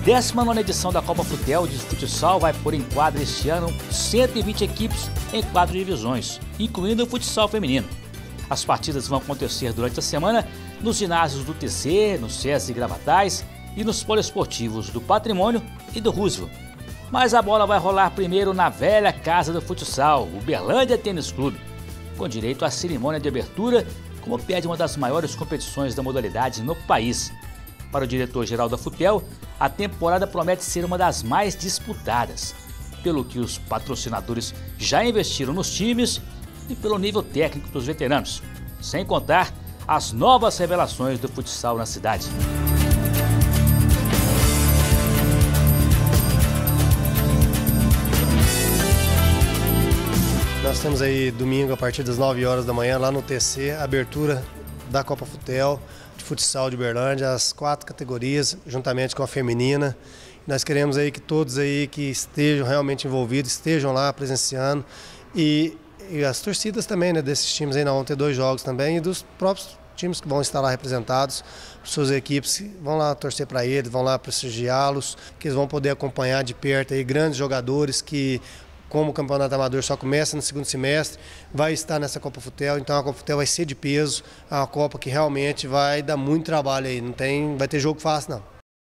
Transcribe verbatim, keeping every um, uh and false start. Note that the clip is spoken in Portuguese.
décima nona edição da Copa Futel de futsal vai pôr em quadra este ano cento e vinte equipes em quatro divisões, incluindo o futsal feminino. As partidas vão acontecer durante a semana nos ginásios do T C, no SESI Gravatais e nos poliesportivos do Patrimônio e do Roosevelt. Mas a bola vai rolar primeiro na velha casa do futsal, o Uberlândia Tênis Clube, com direito à cerimônia de abertura, como pede uma das maiores competições da modalidade no país. Para o diretor-geral da Futel, a temporada promete ser uma das mais disputadas, pelo que os patrocinadores já investiram nos times e pelo nível técnico dos veteranos, sem contar as novas revelações do futsal na cidade. Nós temos aí domingo a partir das nove horas da manhã lá no T C, a abertura da Copa Futel de futsal de Uberlândia, as quatro categorias, juntamente com a feminina. Nós queremos aí que todos aí que estejam realmente envolvidos, estejam lá presenciando e, e as torcidas também, né, desses times aí, nós vamos ter dois jogos também e dos próprios times que vão estar lá representados, suas equipes vão lá torcer para eles, vão lá prestigiá-los, que eles vão poder acompanhar de perto aí grandes jogadores que, como o campeonato amador só começa no segundo semestre, vai estar nessa Copa Futel, então a Copa Futel vai ser de peso, é uma Copa que realmente vai dar muito trabalho aí, não tem, vai ter jogo fácil não.